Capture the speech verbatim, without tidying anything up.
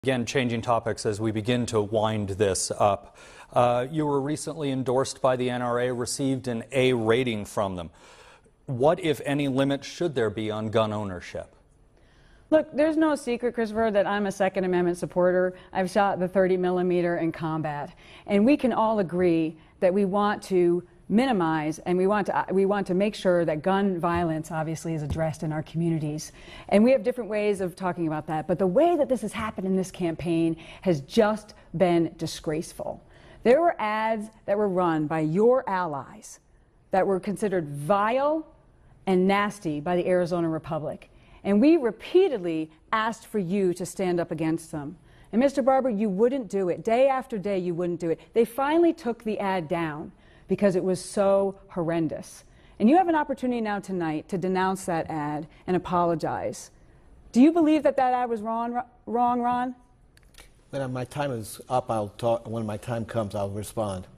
Again, changing topics as we begin to wind this up. Uh, you were recently endorsed by the N R A, received an A rating from them. What, if any, limits should there be on gun ownership? Look, there's no secret, Christopher, that I'm a Second Amendment supporter. I've shot the thirty millimeter in combat. And we can all agree that we want to minimize and we want to we want to make sure that gun violence obviously is addressed in our communities. And we have different ways of talking about that, but the way that this has happened in this campaign has just been disgraceful. There were ads that were run by your allies that were considered vile and nasty by the Arizona Republic. And we repeatedly asked for you to stand up against them. And Mister Barber, you wouldn't do it. Day after day, you wouldn't do it. They finally took the ad down because it was so horrendous. And you have an opportunity now tonight to denounce that ad and apologize. Do you believe that that ad was wrong, wrong, Ron? When my time is up, I'll talk. When my time comes, I'll respond.